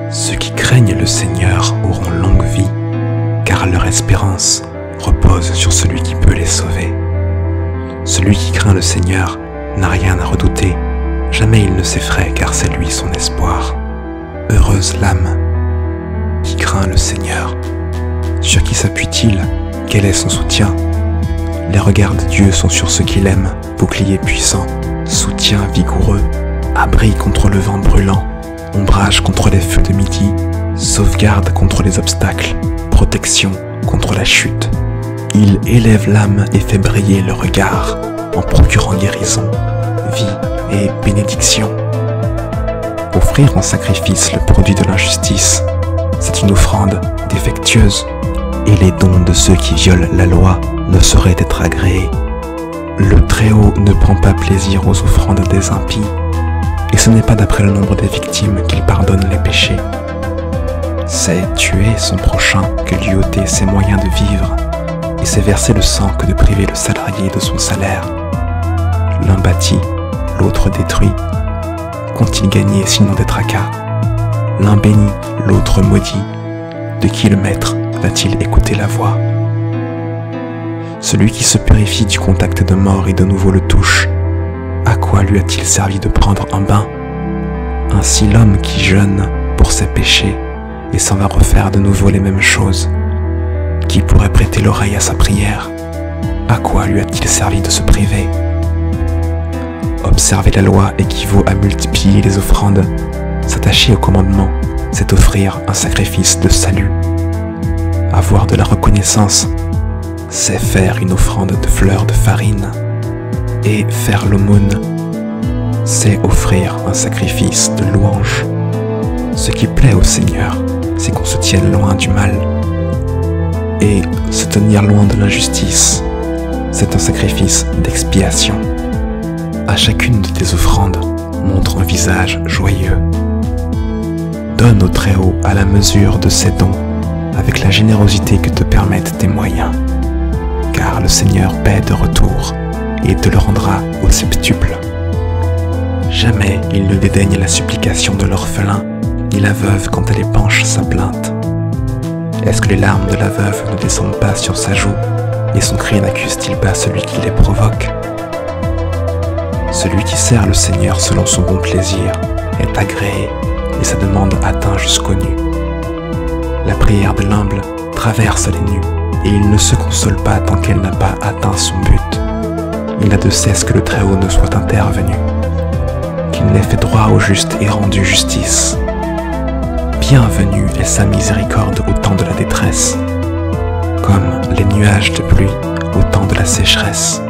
Ceux qui craignent le Seigneur auront longue vie, car leur espérance repose sur celui qui peut les sauver. Celui qui craint le Seigneur n'a rien à redouter, jamais il ne s'effraie, car c'est lui son espoir. Heureuse l'âme qui craint le Seigneur. Sur qui s'appuie-t-il? Quel est son soutien? Les regards de Dieu sont sur ceux qu'il aime, bouclier puissant, soutien vigoureux, abri contre le vent brûlant, ombrage contre les feux de midi, sauvegarde contre les obstacles, protection contre la chute. Il élève l'âme et fait briller le regard, en procurant guérison, vie et bénédiction. Offrir en sacrifice le produit de l'injustice, c'est une offrande défectueuse, et les dons de ceux qui violent la loi ne sauraient être agréés. Le Très-Haut ne prend pas plaisir aux offrandes des impies, et ce n'est pas d'après le nombre des victimes qu'il pardonne les péchés. C'est tuer son prochain que lui ôter ses moyens de vivre, et c'est verser le sang que de priver le salarié de son salaire. L'un bâtit, l'autre détruit. Qu'ont-ils gagné sinon des tracas? L'un bénit, l'autre maudit. De qui le maître va-t-il écouter la voix? Celui qui se purifie du contact de mort et de nouveau le touche, à quoi lui a-t-il servi de prendre un bain? Ainsi l'homme qui jeûne pour ses péchés et s'en va refaire de nouveau les mêmes choses, qui pourrait prêter l'oreille à sa prière? À quoi lui a-t-il servi de se priver? Observer la loi équivaut à multiplier les offrandes. S'attacher au commandement, c'est offrir un sacrifice de salut. Avoir de la reconnaissance, c'est faire une offrande de fleurs de farine. Et faire l'aumône, c'est offrir un sacrifice de louange. Ce qui plaît au Seigneur, c'est qu'on se tienne loin du mal. Et se tenir loin de l'injustice, c'est un sacrifice d'expiation. À chacune de tes offrandes, montre un visage joyeux. Donne au Très-Haut à la mesure de ses dons, avec la générosité que te permettent tes moyens. Car le Seigneur paie de retour et te le rendra au septuple. Jamais il ne dédaigne la supplication de l'orphelin, ni la veuve quand elle épanche sa plainte. Est-ce que les larmes de la veuve ne descendent pas sur sa joue, et son cri n'accuse-t-il pas celui qui les provoque? Celui qui sert le Seigneur selon son bon plaisir est agréé, et sa demande atteint jusqu'aux nues. La prière de l'humble traverse les nues, et il ne se console pas tant qu'elle n'a pas atteint son but. Il n'a de cesse que le Très-Haut ne soit intervenu, qu'il n'ait fait droit au juste et rendu justice. Bienvenue est sa miséricorde au temps de la détresse, comme les nuages de pluie au temps de la sécheresse.